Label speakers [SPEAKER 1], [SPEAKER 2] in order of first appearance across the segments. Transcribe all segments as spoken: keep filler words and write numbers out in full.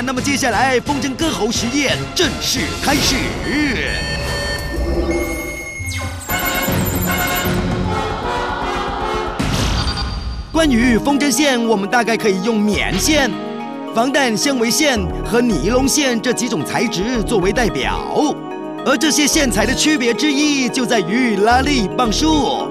[SPEAKER 1] 那么接下来风筝歌喉实验正式开始。关于风筝线，我们大概可以用棉线、防弹纤维线和尼龙线这几种材质作为代表，而这些线材的区别之一就在于拉力磅数。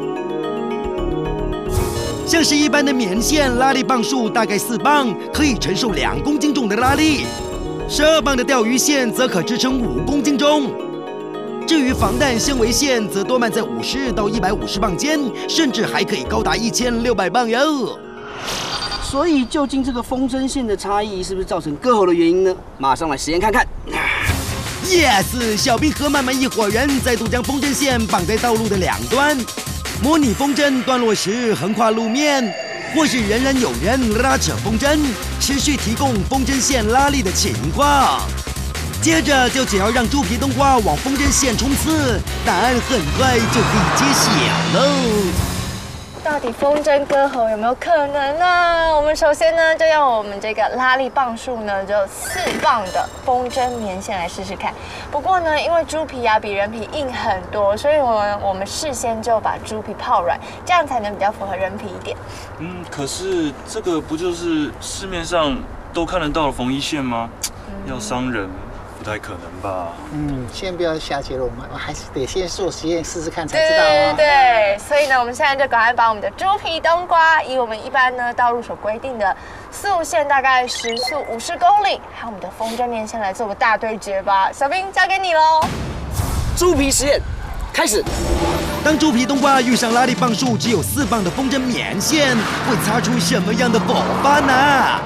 [SPEAKER 1] 像是一般的棉线，拉力磅数大概四磅，可以承受两公斤重的拉力；十二磅的钓鱼线则可支撑五公斤重。至于防弹纤维线，则多半在五十到一百五十磅间，甚至还可以高达一千六百磅哟。
[SPEAKER 2] 所以，究竟这个风筝线的差异是不是造成割喉的原因呢？马上来实验看看。
[SPEAKER 1] Yes， 小兵和曼曼一伙人再度将风筝线绑在道路的两端，模拟风筝段落时横跨路面，或是仍然有人拉扯风筝，持续提供风筝线拉力的情况。接着就只要让猪皮冬瓜往风筝线冲刺，答案很快就可以揭晓喽。
[SPEAKER 3] 到底风筝割喉有没有可能呢？我们首先呢，就用我们这个拉力磅数呢，就四磅的风筝棉线来试试看。不过呢，因为猪皮啊比人皮硬很多，所以我们我们事先就把猪皮泡软，这样才能比较符合人皮一点。
[SPEAKER 4] 嗯，可是这个不就是市面上都看得到的缝衣线吗？要伤人。不太可能吧？
[SPEAKER 5] 嗯，先不要下结论，我们还是得先做实验试试看才知道哦。
[SPEAKER 3] 对对对，所以呢，我们现在就赶快把我们的猪皮冬瓜，以我们一般呢道路所规定的速限大概时速五十公里，还有我们的风筝棉线来做个大对决吧。小兵交给你喽。
[SPEAKER 2] 猪皮实验开始。
[SPEAKER 1] 当猪皮冬瓜遇上拉力磅数只有四磅的风筝棉线，会擦出什么样的火花呢？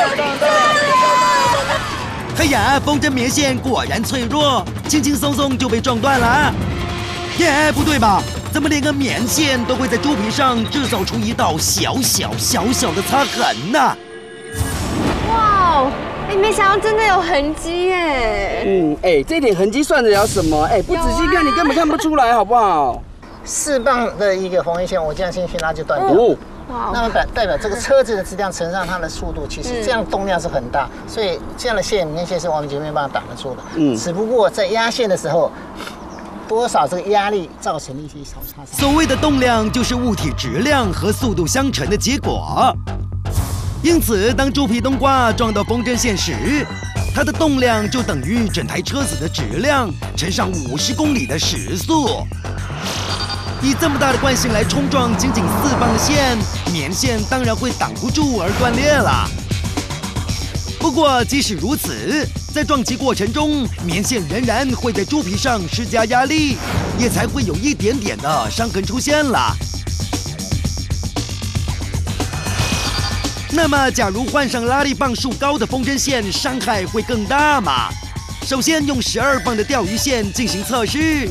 [SPEAKER 1] 哎呀，风筝棉线果然脆弱，轻轻松松就被撞断了。耶，不对吧？怎么连个棉线都会在猪皮上制造出一道小小小小的擦痕呢？
[SPEAKER 3] 哇哦！哎，没想到真的有痕迹耶。
[SPEAKER 2] 嗯，哎，这点痕迹算得了什么？哎，不仔细看你根本看不出来，好不好？
[SPEAKER 5] 四磅的一个缝衣线，我这样轻轻拉就断掉。哦那么代代表这个车子的质量乘上它的速度，其实这样动量是很大，所以这样的线棉线是完完全全没办法挡得住的。嗯，只不过在压线的时候，多少这个压力造成一些小擦伤。
[SPEAKER 1] 所谓的动量就是物体质量和速度相乘的结果。因此，当猪皮冬瓜撞到风筝线时，它的动量就等于整台车子的质量乘上五十公里的时速。以这么大的惯性来冲撞仅仅四磅的线，棉线当然会挡不住而断裂了。不过，即使如此，在撞击过程中，棉线仍然会在猪皮上施加压力，也才会有一点点的伤痕出现了。那么，假如换上拉力磅数高的风筝线，伤害会更大吗？首先用十二磅的钓鱼线进行测试。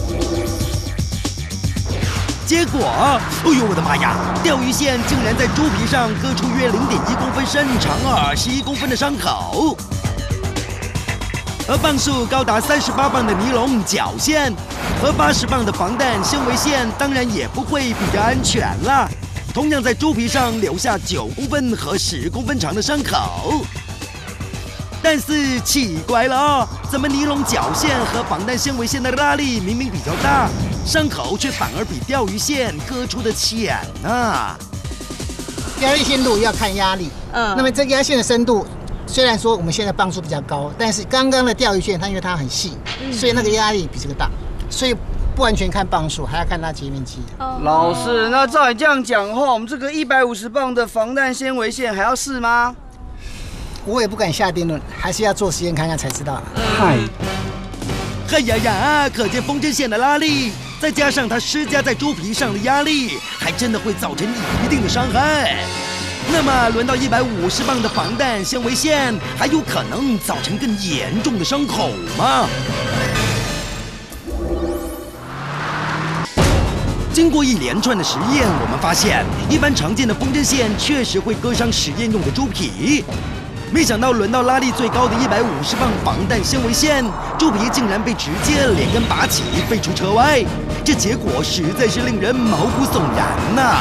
[SPEAKER 1] 结果，哎呦我的妈呀！钓鱼线竟然在猪皮上割出约零点一公分深、长二十一公分的伤口，而磅数高达三十八磅的尼龙绞线和八十磅的防弹纤维线，当然也不会比较安全了，同样在猪皮上留下九公分和十公分长的伤口。但是奇怪了哦，怎么尼龙绞线和防弹纤维线的拉力明明比较大，伤口却反而比钓鱼线割出的浅呢？
[SPEAKER 5] 压力线路要看压力，嗯，那么这个压线的深度，虽然说我们现在磅数比较高，但是刚刚的钓鱼线它因为它很细，所以那个压力比这个大，所以不完全看磅数，还要看它截面积。
[SPEAKER 2] 老师，那照你这样讲的话，我们这个一百五十磅的防弹纤维线还要试吗？
[SPEAKER 5] 我也不敢下定论，还是要做实验看看才知道了。
[SPEAKER 2] 嗨，
[SPEAKER 1] 哎呀呀！可见风筝线的拉力，再加上它施加在猪皮上的压力，还真的会造成一定的伤害。那么，轮到一百五十磅的防弹纤维线，还有可能造成更严重的伤口吗？经过一连串的实验，我们发现，一般常见的风筝线确实会割伤实验用的猪皮。没想到轮到拉力最高的一百五十磅防弹纤维线，猪皮竟然被直接连根拔起，飞出车外。这结果实在是令人毛骨悚然呐！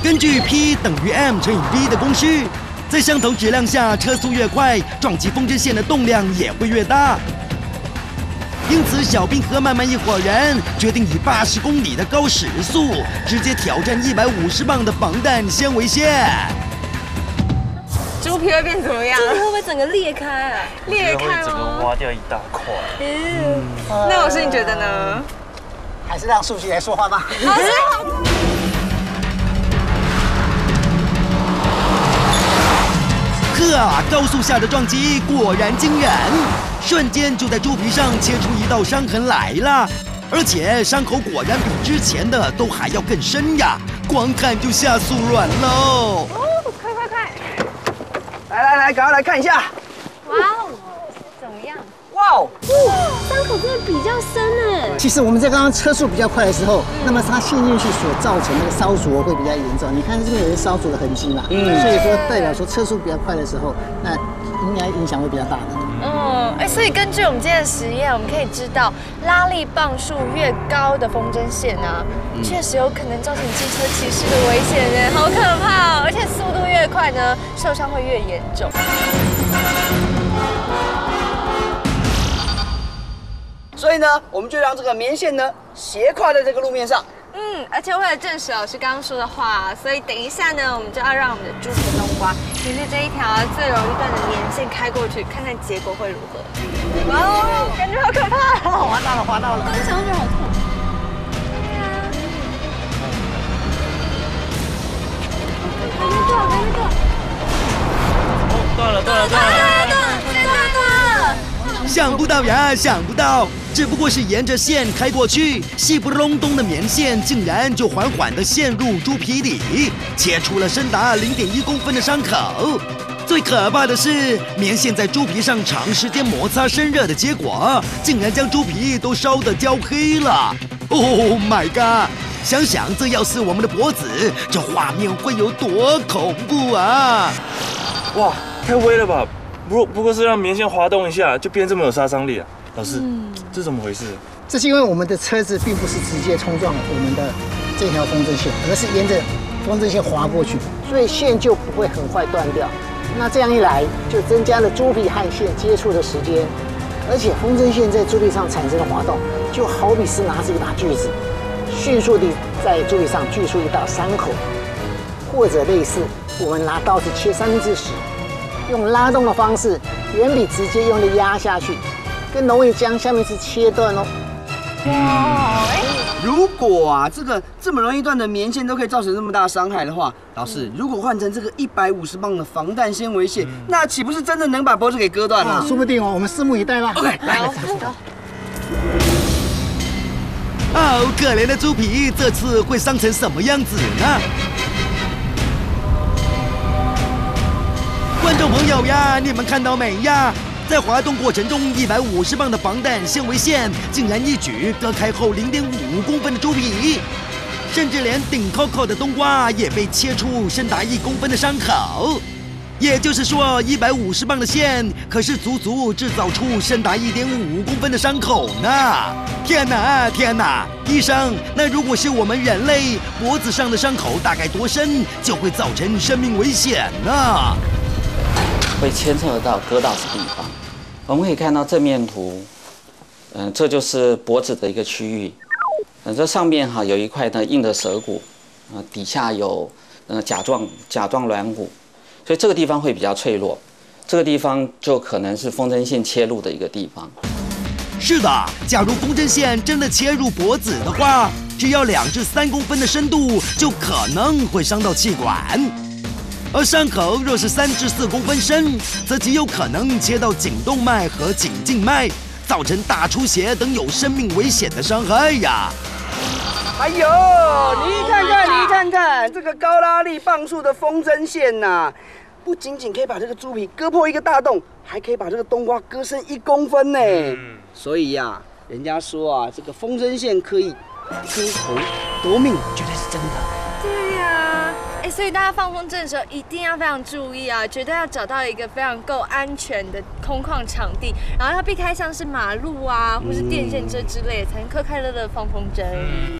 [SPEAKER 1] 根据 P 等于 m 乘以 v 的公式，在相同质量下，车速越快，撞击风筝线的动量也会越大。因此，小兵和曼曼一伙人决定以八十公里的高时速，直接挑战一百五十磅的防弹纤维线。
[SPEAKER 3] 猪皮会变怎么样？
[SPEAKER 6] 猪皮会不会整个裂开啊？
[SPEAKER 3] 裂开吗？
[SPEAKER 4] 整个挖掉一大块。
[SPEAKER 3] 嗯，那老师你觉得呢？
[SPEAKER 5] 还是让数据来说话吧。
[SPEAKER 3] 老师。
[SPEAKER 1] 呵，高速下的撞击果然惊人，瞬间就在猪皮上切出一道伤痕来了，而且伤口果然比之前的都还要更深呀，光看就吓速软喽。
[SPEAKER 3] 哦，快快快！
[SPEAKER 2] 来来来，赶快来看一下。
[SPEAKER 3] 哇哦，怎么样？
[SPEAKER 2] 哇哦，
[SPEAKER 6] 伤口真的比较深哎。
[SPEAKER 5] 其实我们在刚刚车速比较快的时候，那么它陷进去所造成那个烧灼会比较严重。你看这边有些烧灼的痕迹嘛，嗯，所以说代表说车速比较快的时候，那应该影响会比较大的。
[SPEAKER 3] 嗯，哎，所以根据我们今天的实验，我们可以知道，拉力磅数越高的风筝线啊，确实有可能造成机车骑士的危险呢，好可怕哦！而且速度越快呢，受伤会越严重。
[SPEAKER 2] 所以呢，我们就让这个棉线呢斜跨在这个路面上。
[SPEAKER 3] 嗯，而且为了证实老师刚刚说的话，所以等一下呢，我们就要让我们的猪皮冬瓜沿着这一条最容易断的棉线开过去，看看结果会如何。哇哦，感觉好可怕哦！
[SPEAKER 5] 滑到了，滑到了。
[SPEAKER 6] 刚想觉得好痛。
[SPEAKER 3] 对啊，
[SPEAKER 6] 还没断，还没断。
[SPEAKER 4] 哦，断了，断了，断了。
[SPEAKER 6] 断了，断了。
[SPEAKER 1] 想不到呀，想不到，只不过是沿着线开过去，细不隆咚的棉线竟然就缓缓地陷入猪皮里，切出了深达零点一公分的伤口。最可怕的是，棉线在猪皮上长时间摩擦生热的结果，竟然将猪皮都烧得焦黑了。Oh my god！ 想想这要是我们的脖子，这画面会有多恐怖啊！
[SPEAKER 4] 哇，太威了吧！不过不过是让棉线滑动一下，就变这么有杀伤力啊！老师，嗯、这怎么回事？
[SPEAKER 5] 这是因为我们的车子并不是直接冲撞我们的这条风筝线，而是沿着风筝线滑过去，所以线就不会很快断掉。那这样一来，就增加了猪皮和线接触的时间，而且风筝线在猪皮上产生的滑动，就好比是拿着一把锯子，迅速地在猪皮上锯出一道伤口，或者类似我们拿刀子切三明治时，用拉动的方式，远比直接用力压下去更容易将三明治切断哦。
[SPEAKER 2] 哇，哎，如果啊这个这么容易断的棉线都可以造成这么大伤害的话，老师，如果换成这个一百五十磅的防弹纤维线，那岂不是真的能把脖子给割断了？
[SPEAKER 5] 说不定哦，我们拭目以待吧。
[SPEAKER 2] OK， 来。
[SPEAKER 1] 哦，可怜的猪皮，这次会伤成什么样子呢？观众朋友呀，你们看到没呀？在滑动过程中，一百五十磅的防弹纤维线竟然一举割开后零点五公分的猪皮，甚至连顶扣扣的冬瓜也被切出深达一公分的伤口。也就是说，一百五十磅的线可是足足制造出深达一点五公分的伤口呢！天哪，天哪！医生，那如果是我们人类脖子上的伤口大概多深就会造成生命危险呢？
[SPEAKER 7] 会牵涉到割到的地方。我们可以看到正面图，嗯，这就是脖子的一个区域。嗯，这上面哈有一块呢硬的舌骨，啊，底下有呃甲状甲状软骨，所以这个地方会比较脆弱。这个地方就可能是风筝线切入的一个地方。
[SPEAKER 1] 是的，假如风筝线真的切入脖子的话，只要两至三公分的深度，就可能会伤到气管。而伤口若是三至四公分深，则极有可能切到颈动脉和颈静脉，造成大出血等有生命危险的伤害呀！
[SPEAKER 2] 哎呦，你看看，你看看这个高拉力磅数的风筝线呐、啊，不仅仅可以把这个猪皮割破一个大洞，还可以把这个冬瓜割深一公分呢。嗯、所以呀、啊，人家说啊，这个风筝线可以割喉夺命，绝对是真的。
[SPEAKER 3] 对呀、啊。哎，所以大家放风筝的时候一定要非常注意啊，绝对要找到一个非常够安全的空旷场地，然后要避开像是马路啊或是电线车之类的，才能快快乐乐放风筝。